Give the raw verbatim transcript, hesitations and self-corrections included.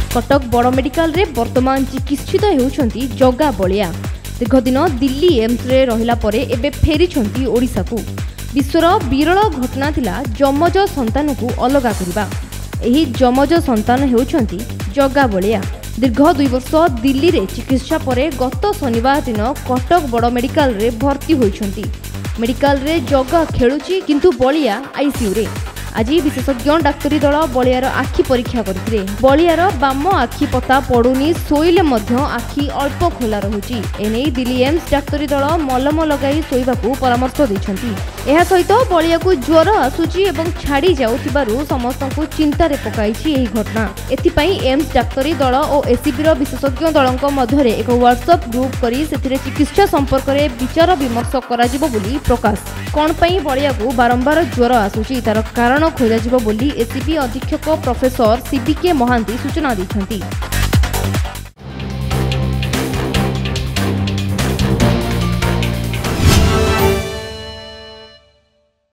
कटक बड़ मेडिकल रे वर्तमान चिकित्सित हेउछंती जगा बलिया। दीर्घदिन दिल्ली एम्स रे रहिला परे एबे फेरिछंती ओडिसा को। विश्वर विरल घटना थिला जमज संतान को अलगा करिबा। एही जमज संतान हेउछंती जगा बलिया। दीर्घ दुई वर्ष दिल्ली रे चिकित्सा परे गत शनिवार दिन कटक बड़ मेडिकल रे भर्ती होइछंती। मेडिकल रे जगा खेलुची किंतु बलिया आईसीयू रे। आज विशेषज्ञ डाक्तरी दल बलियार आखि परीक्षा करथिले। बलियार बाम आखि पता पड़ुनी, शोइले मध्य आखि अल्प खोला रहुची। एने दिल्ली एम्स डाक्तरी दल मलम लगाई शोइबाकू परामर्श दैछंती। एहा सहित बलिया को ज्वर आसुची एवं छाड़ी जाउथिबारु समस्तंकु चिंता रे पकाइछि एही घटना। एथिपई एम्स डाक्तरी दल और एसीबीर विशेषज्ञ दलक मध्यरे एक व्हाट्सएप ग्रुप करी सेथिरे चिकित्सा संपर्क रे विचार विमर्श कराजिबो बोली प्रकाश। कोन पई बलिया को बारंबार ज्वर आसुची तार कारण खोजाजिबो बोली एसीबी अधीक्षक प्रोफेसर सीबीके महांती सूचना दैछंती।